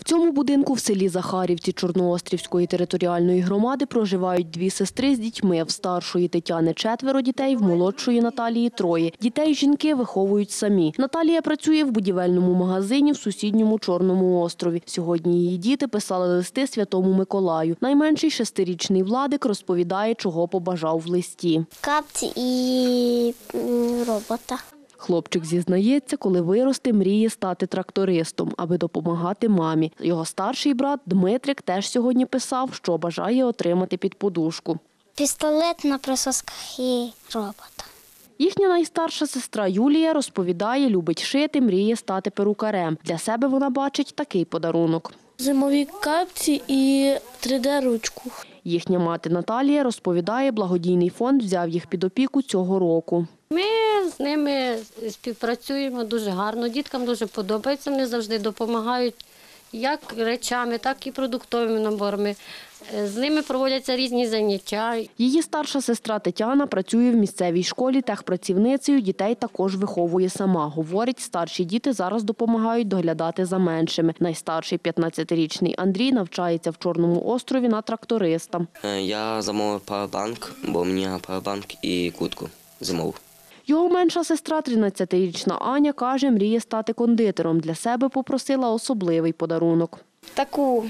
В цьому будинку в селі Захарівці Чорноострівської територіальної громади проживають дві сестри з дітьми. В старшої Тетяни 4 дітей, в молодшої Наталії 3. Дітей жінки виховують самі. Наталія працює в будівельному магазині в сусідньому Чорному острові. Сьогодні її діти писали листи Святому Миколаю. Найменший 6-річний Владик розповідає, чого побажав в листі. Капці і робота. Хлопчик зізнається, коли виросте, мріє стати трактористом, аби допомагати мамі. Його старший брат Дмитрик теж сьогодні писав, що бажає отримати під подушку. Пістолет на присосках і робота. Їхня найстарша сестра Юлія розповідає, любить шити, мріє стати перукарем. Для себе вона бачить такий подарунок. Зимові капці і 3D-ручку. Їхня мати Наталія розповідає, благодійний фонд взяв їх під опіку цього року. Ми з ними співпрацюємо дуже гарно, діткам дуже подобається, вони завжди допомагають як речами, так і продуктовими наборами. З ними проводяться різні заняття. Її старша сестра Тетяна працює в місцевій школі техпрацівницею, дітей також виховує сама. Говорить, старші діти зараз допомагають доглядати за меншими. Найстарший 15-річний Андрій навчається в Чорному острові на тракториста. Я замовив павербанк, бо мені павербанк і куртку зимову. Його менша сестра, 13-річна Аня, каже, мріє стати кондитером. Для себе попросила особливий подарунок. Таку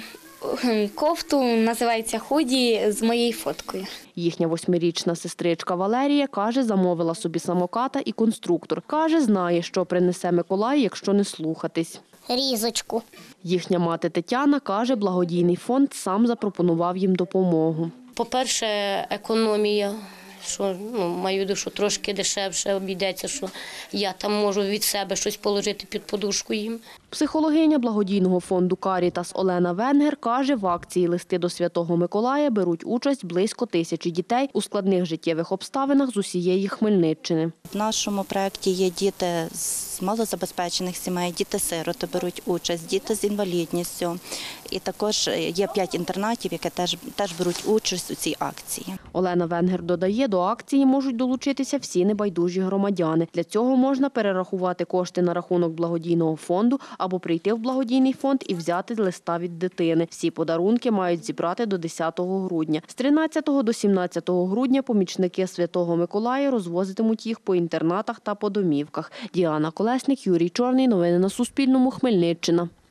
кофту, називається худі, з моєю фоткою. Їхня 8-річна сестричка Валерія, каже, замовила собі самоката і конструктор. Каже, знає, що принесе Миколай, якщо не слухатись. Різочку. Їхня мати Тетяна, каже, благодійний фонд сам запропонував їм допомогу. По-перше, економія, що маю виду, що трошки дешевше обійдеться, що я там можу від себе щось положити під подушку їм. Психологиня благодійного фонду «Карітас» Олена Венгер каже, в акції «Листи до Святого Миколая» беруть участь близько 1000 дітей у складних життєвих обставинах з усієї Хмельниччини. В нашому проєкті є діти з малозабезпечених сімей, діти-сироти беруть участь, діти з інвалідністю. І також є 5 інтернатів, які теж беруть участь у цій акції. Олена Венгер додає, до акції можуть долучитися всі небайдужі громадяни. Для цього можна перерахувати кошти на рахунок благодійного фонду або прийти в благодійний фонд і взяти листа від дитини. Всі подарунки мають зібрати до 10 грудня. З 13 до 17 грудня помічники Святого Миколая розвозитимуть їх по інтернатах та по домівках. Діана Колесник, Юрій Чорний. Новини на Суспільному. Хмельниччина.